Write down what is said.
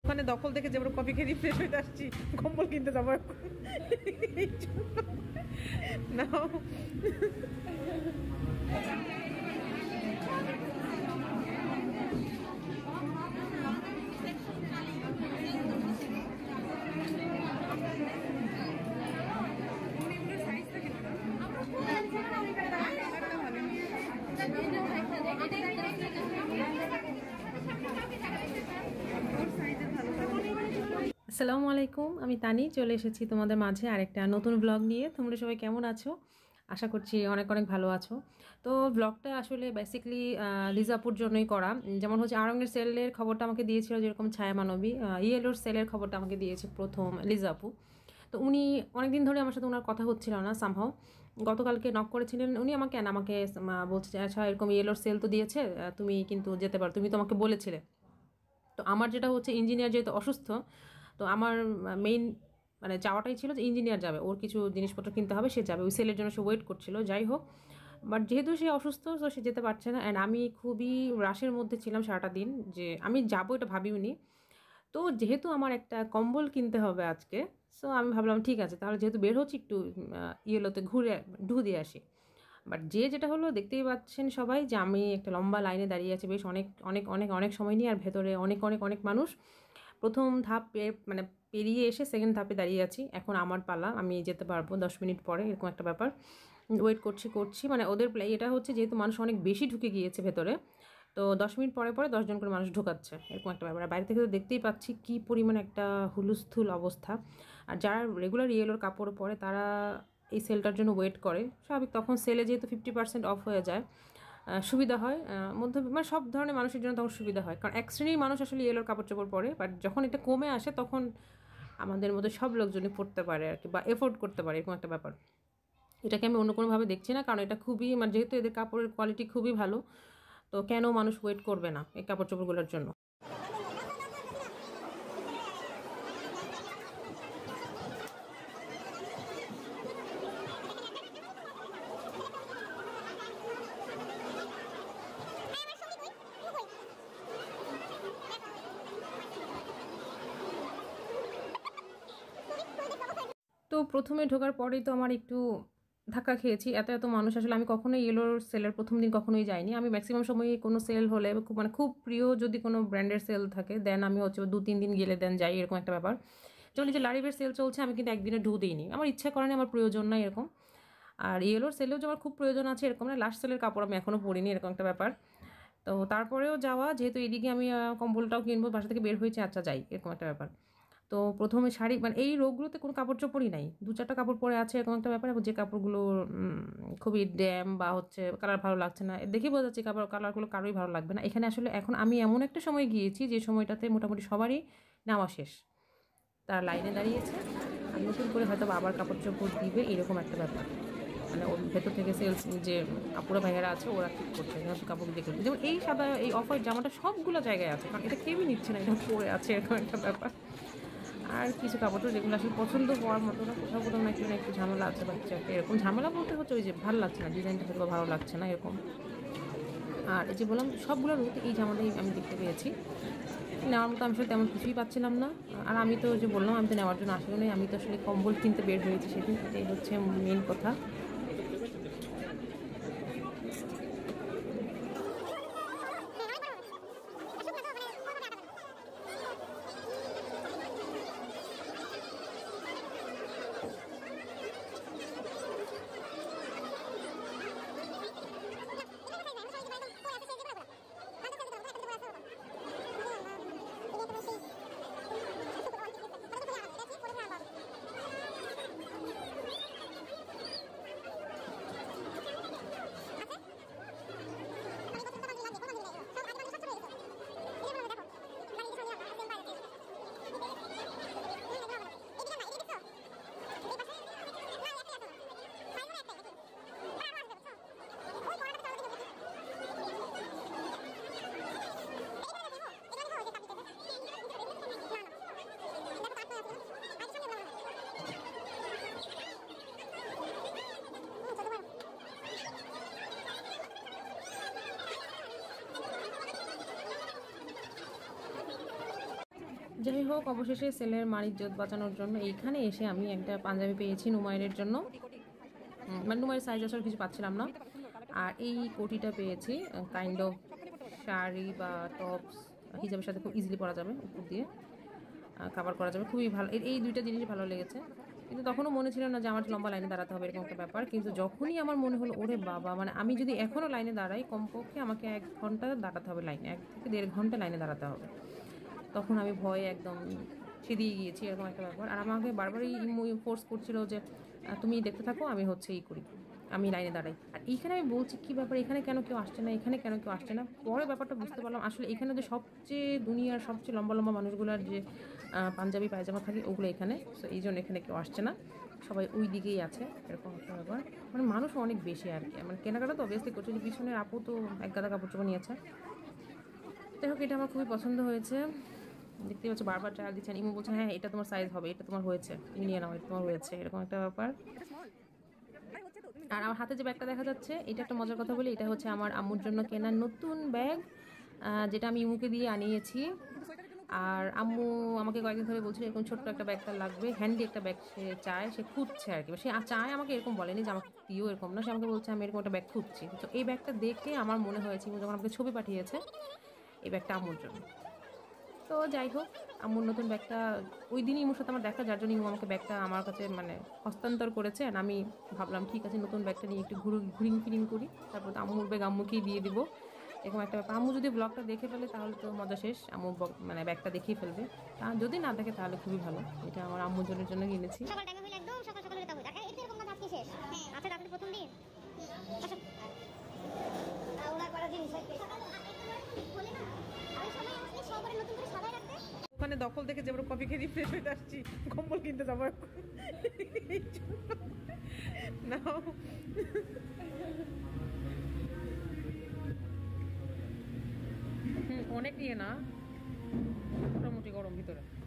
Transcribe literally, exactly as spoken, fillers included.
ওখানে দখল দেখে যে কফি খেয়ে রিফ্রেশ হয়ে আসছি, কম্বল কিনতে যাবো নাও। আসসালামু আলাইকুম, আমি তানি চলে এসেছি তোমাদের মাঝে আরেকটা নতুন ব্লগ নিয়ে। তোমরা সবাই কেমন আছো? আশা করছি অনেক অনেক ভালো আছো। তো ব্লগটা আসলে বেসিক্যালি লিজাপুর জন্যই করা। যেমন হচ্ছে আরঙের সেলের খবরটা আমাকে দিয়েছিল, যেরকম ছায়া মানবী ইয়েলোর সেলের খবরটা আমাকে দিয়েছে প্রথম লিজাপু। তো উনি অনেকদিন ধরে আমার সাথে ওনার কথা হচ্ছিল না, সামহাও গতকালকে নক করেছিলেন উনি আমাকে, আমাকে বলছে আচ্ছা এরকম ইয়েলোর সেল তো দিয়েছে, তুমি কিন্তু যেতে পারো, তুমি তো আমাকে বলেছিলে। তো আমার যেটা হচ্ছে ইঞ্জিনিয়ার যেহেতু অসুস্থ, তো আমার মেইন মানে যাওয়াটাই ছিল যে ইঞ্জিনিয়ার যাবে, ওর কিছু জিনিসপত্র কিনতে হবে, সে যাবে, ওই সেলের জন্য সে ওয়েট করছিল। যাই হোক, বাট যেহেতু সে অসুস্থ তো সে যেতে পারছে না। অ্যান্ড আমি খুবই রাশের মধ্যে ছিলাম সারাটা দিন, যে আমি যাবো এটা ভাবিওনি। তো যেহেতু আমার একটা কম্বল কিনতে হবে আজকে, সো আমি ভাবলাম ঠিক আছে তাহলে যেহেতু বের হচ্ছি একটু ইয়েলোতে ঘুরে ঢু দিয়ে আসি। বাট যে যেটা হলো দেখতেই পাচ্ছেন সবাই যে আমি একটা লম্বা লাইনে দাঁড়িয়ে আছি বেশ অনেক অনেক অনেক অনেক সময় নিয়ে, আর ভেতরে অনেক অনেক অনেক মানুষ। প্রথম ধাপ মানে পেরিয়ে এসে সেকেন্ড ধাপে দাঁড়িয়ে আছি, এখন আমার পালা, আমি যেতে পারবো দশ মিনিট পরে, এরকম একটা ব্যাপার। ওয়েট করছি করছি মানে ওদের প্লে এটা হচ্ছে যেহেতু মানুষ অনেক বেশি ঢুকে গিয়েছে ভেতরে, তো দশ মিনিট পরে পরে দশজন করে মানুষ ঢোকাচ্ছে, এরকম একটা ব্যাপার। বাইরে থেকে তো দেখতেই পাচ্ছি কী পরিমাণ একটা হুলুস্থুল অবস্থা। আর যারা রেগুলার ইয়েলোর কাপড় পরে তারা এই সেলটার জন্য ওয়েট করে, স্বাভাবিক। তখন সেলে যেহেতু ফিফটি পার্সেন্ট অফ হয়ে যায়, সুবিধা হয় মধ্য মানে সব ধরনের মানুষের জন্য তখন সুবিধা হয়, কারণ এক শ্রেণীর মানুষ আসলে ইয়েলোর কাপড় চোপড় পরে। বাট যখন এটা কমে আসে তখন আমাদের মধ্যে সব লোকজনই পড়তে পারে আর কি, বা এফোর্ড করতে পারে, এরকম একটা ব্যাপার। এটাকে আমি অন্য কোনোভাবে দেখছি না, কারণ এটা খুবই মানে যেহেতু এদের কাপড়ের কোয়ালিটি খুবই ভালো, তো কেন মানুষ ওয়েট করবে না এই কাপড় চোপড়গুলোর জন্য। তো প্রথমে ঢোকার পরেই তো আমার একটু ধাক্কা খেয়েছি, এত এত মানুষ। আসলে আমি কখনোই ইয়েলোর সেলের প্রথম দিন কখনোই যাইনি। আমি ম্যাক্সিমাম সময় কোনো সেল হলে খুব মানে খুব প্রিয় যদি কোনো ব্র্যান্ডের সেল থাকে দেন আমি হচ্ছে দু তিন দিন গেলে দেন যাই, এরকম একটা ব্যাপার। যেমন যে লারিভের সেল চলছে, আমি কিন্তু একদিনে ঢু দিইনি, আমার ইচ্ছা করে না, আমার প্রয়োজন নাই এরকম। আর ইয়েলোর সেলেও যে আমার খুব প্রয়োজন আছে এরকম না, লাস্ট সেলের কাপড় আমি এখনও পরিনি, এরকম একটা ব্যাপার। তো তারপরেও যাওয়া, যেহেতু এদিকে আমি কম্বলটাও কিনবো, বাসা থেকে বের হয়েছে, আচ্ছা যাই, এরকম একটা ব্যাপার। তো প্রথমে শাড়ি মানে এই রোগগুলোতে কোনো কাপড় চোপড়ই নাই, দু চারটা কাপড় পরে আছে, এরকম একটা ব্যাপার। এবং যে কাপড়গুলো খুবই ড্যাম বা হচ্ছে কালার ভালো লাগছে না, দেখে বোঝা যাচ্ছে কাপড় কালারগুলো কারোই ভালো লাগবে না এখানে। আসলে এখন আমি এমন একটা সময় গিয়েছি যে সময়টাতে মোটামুটি সবারই নেওয়া শেষ, তার লাইনে দাঁড়িয়েছে, আর নতুন করে হয়তো আবার কাপড় চোপড় দিবে, এরকম একটা ব্যাপার। মানে ওর ভেতর থেকে সেলস যে আপুরা ভাইয়েরা আছে ওরা ঠিক করছে, যেহেতু কাপড় দেখে। যেমন এই সাদা এই অফার জামাটা সবগুলো জায়গায় আছে, কারণ এটা কেউই নিচ্ছে না, এটা পরে আছে, এরকম একটা ব্যাপার। আর কিছু কাপড় যেগুলো আসলে পছন্দ হওয়ার মতো না, কোথাও কোথাও নাকি না একটু ঝামেলা আছে বা কিছু একটা, এরকম ঝামেলা বলতে হচ্ছে ওই যে ভালো লাগছে না, ডিজাইনটা হয়তো ভালো লাগছে না এরকম। আর এই যে বললাম সবগুলোর মধ্যে এই জামাটাই আমি দেখতে পেয়েছি, নেওয়ার মতো আমি আসলে তেমন কিছুই পাচ্ছিলাম না। আর আমি তো যে বললাম আমি তো নেওয়ার জন্য আসলে নই, আমি তো আসলে কম্বল কিনতে বের হয়েছি সেদিন, এটাই হচ্ছে মেন কথা। যাই হোক, অবশেষে সেলের মার ইজ্জত বাঁচানোর জন্য এইখানে এসে আমি একটা পাঞ্জাবি পেয়েছি নুমাইরের জন্য। মানে নুমাইয়ের সাইজ আসলে কিছু পাচ্ছিলাম না। আর এই কোটিটা পেয়েছি, কাইন্ড অফ শাড়ি বা টপস হিজাবের সাথে খুব ইজিলি পরা যাবে, উপর দিয়ে কাভার করা যাবে, খুবই ভালো। এই দুইটা জিনিস ভালো লেগেছে। কিন্তু তখনও মনে ছিল না যে আমার লম্বা লাইনে দাঁড়াতে হবে এরকম একটা ব্যাপার। কিন্তু যখনই আমার মনে হলো ওরে বাবা, মানে আমি যদি এখনও লাইনে দাঁড়াই, কমপক্ষে আমাকে এক ঘন্টা দাঁড়াতে হবে লাইনে, এক থেকে দেড় ঘন্টা লাইনে দাঁড়াতে হবে, তখন আমি ভয়ে একদম সেদিয়ে গিয়েছি, এরকম একটা ব্যাপার। আর আমাকে বারবারই ফোর্স করছিল যে তুমি দেখতে থাকো, আমি হচ্ছে এই করি, আমি লাইনে দাঁড়াই। আর এইখানে আমি বলছি কী ব্যাপার, এখানে কেন কেউ আসছে না, এখানে কেন কেউ আসছে না। পরে ব্যাপারটা বুঝতে পারলাম আসলে এখানে যে সবচেয়ে দুনিয়ার সবচেয়ে লম্বা লম্বা মানুষগুলোর যে পাঞ্জাবি পায়জামা থাকে ওগুলো এখানে, সো এই জন্য এখানে কেউ আসছে না, সবাই ওই দিকেই আছে, এরকম একটা ব্যাপার। মানে মানুষও অনেক বেশি আর কি, মানে কেনাকাটা তো অবভিয়াসলি করছে, যে পিছনের আপু তো এক গাদা কাপড় চোপড় নিয়েছে। যাই হোক, এটা আমার খুবই পছন্দ হয়েছে। দেখতে পাচ্ছ বারবার ট্রায়াল দিচ্ছেন, ইমু বলছে হ্যাঁ এটা তোমার সাইজ হবে, এটা তোমার হয়েছে, তুমি নিয়ে নাও, এটা তোমার হয়েছে, এরকম একটা ব্যাপার। আর আমার হাতে যে ব্যাগটা দেখা যাচ্ছে, এটা একটা মজার কথা বলি, এটা হচ্ছে আমার আম্মুর জন্য কেনা নতুন ব্যাগ, যেটা আমি ইমুকে দিয়ে আনিয়েছি। আর আম্মু আমাকে কয়েকদিন ধরে বলছিল এরকম ছোট্ট একটা ব্যাগ তার লাগবে, হ্যান্ডি একটা ব্যাগ সে চায়, সে খুঁজছে আর কি। সে চায়, আমাকে এরকম বলেনি যে আমাকে দিও এরকম না, সে আমাকে বলছে আমি এরকম একটা ব্যাগ খুঁজছি। তো এই ব্যাগটা দেখে আমার মনে হয়েছে ইমু যখন আমাকে ছবি পাঠিয়েছে, এই ব্যাগটা আম্মুর জন্য। তো যাই হোক, আম্মুর নতুন ব্যাগটা ওই দিনই ইমুর সাথে আমার দেখা, যার জন্য ইমু আমাকে ব্যাগটা আমার কাছে মানে হস্তান্তর করেছে। আর আমি ভাবলাম ঠিক আছে, নতুন ব্যাগটা নিয়ে একটু ঘুরু ঘুরিং ফিরিং করি, তারপর তো আম্মুর ব্যাগ আম্মুকেই দিয়ে দিব, এরকম একটা ব্যাপার। আম্মু যদি ব্লগটা দেখে ফেলে তাহলে তো মজা শেষ, আম্মু মানে ব্যাগটা দেখেই ফেলবে। আর যদি না দেখে তাহলে খুবই ভালো, এটা আমার আম্মুর জনের জন্য কিনেছি। ওখানে দখল দেখে যে কফি খেয়ে দিয়ে ফ্রেশ হয়ে আসছি, কম্বল কিনতে যাবো না। হুম, অনেক নিয়ে না, মোটামুটি গরম ভিতরে।